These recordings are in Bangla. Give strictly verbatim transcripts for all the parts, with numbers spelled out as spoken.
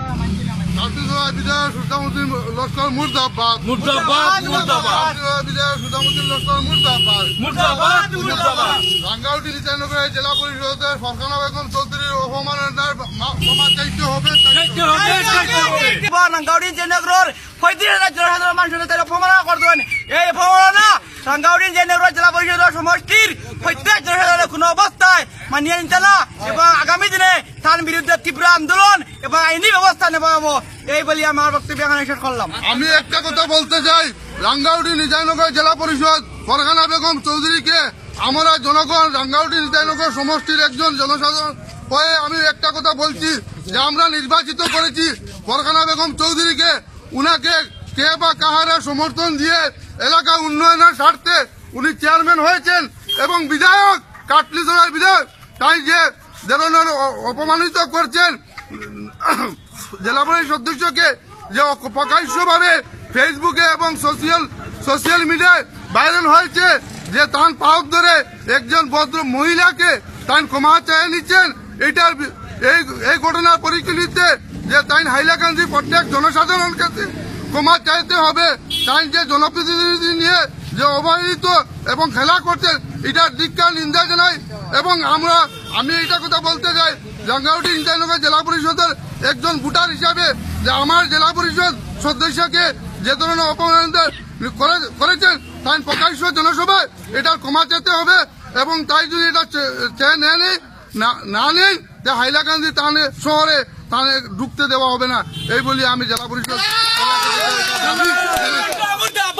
বিধায়ক সুলতানুদ্দিন লস্কর মুর্দাবাদ মুর্দাবাদ মুর্দাবাদ বিধায়ক সুলতানুদ্দিন লস্কর মুর্দাবাদ মুর্দাবাদ মুর্দাবাদ রাঙ্গাউটি নিচানগরের জেলা পরিষদের ফরখানা বেগম চৌধুরীর অপমাননার ক্ষমা চাইতে হবে চাইতে হবে চাইতে হবে রাঙ্গাউটি জেনেগ্রোর পঁয়ত্রিশ হাজার জনসাধারণ মানুষের তারা অপমাননা করতেন। এই অপমাননা রাঙ্গাউটি জেনেগ্রোর জেলা পরিষদের সমষ্টির প্রত্যেক জনসাধারণের কোনো অবস্থায় মানিয়ে নিতে না এবং আগামী দিনে তার বিরুদ্ধে তীব্র আন্দোলন এবং আইনি ব্যবস্থা নেওয়া হবো এই বলে আমার বক্তব্য এখানে শেষ করলাম। আমি একটা কথা বলতে চাই, রাঙ্গাউটি নিজাইনগর জেলা পরিষদ ফরখানা বেগম চৌধুরীকে আমরা জনগণ রাঙ্গাউটি নিজাইনগর সমষ্টির একজন জনসাধারণ হয়ে আমি একটা কথা বলছি যে আমরা নির্বাচিত করেছি ফরখানা বেগম চৌধুরীকে। উনাকে কে বা কাহারা সমর্থন দিয়ে এলাকা উন্নয়নের স্বার্থে উনি চেয়ারম্যান হয়েছেন এবং বিধায়ক কাটলিছড়ার বিধায়ক তাই যে ধরনের অপমানিত করছেন জেলা পরিষদ সদস্যকে, যে প্রকাশ্যভাবে ফেসবুকে এবং সোশিয়াল সোশিয়াল মিডিয়ায় ভাইরাল হয়েছে যে তান পাওক ধরে একজন ভদ্র মহিলাকে তান ক্ষমা চেয়ে নিচ্ছেন। এটার এই এই ঘটনার পরিপ্রেক্ষিতে যে তাই হাইলাকান্দি প্রত্যেক জনসাধারণ কাছে ক্ষমা চাইতে হবে। তাই যে জনপ্রতিনিধি নিয়ে যে অবহেলিত এবং খেলা করছেন এটার দিককার নিন্দা জানাই এবং আমরা আমি এটা কথা বলতে চাই রাঙ্গাউটি নিজাইনগর জেলা পরিষদের একজন ভোটার হিসাবে যে আমার জেলা পরিষদ সদস্যকে যে ধরনের অপমান করেছেন তাই প্রকাশ্য জনসভায় এটার ক্ষমা চেতে হবে এবং তাই যদি এটা চেয়ে নেয় না নেই যে হাইলাকান্দি তাহলে শহরে তাহলে ঢুকতে দেওয়া হবে না এই বলি আমি জেলা পরিষদ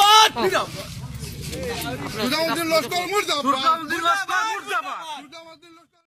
সুলতানুদ্দিন লস্কর মুর্দাবাদ।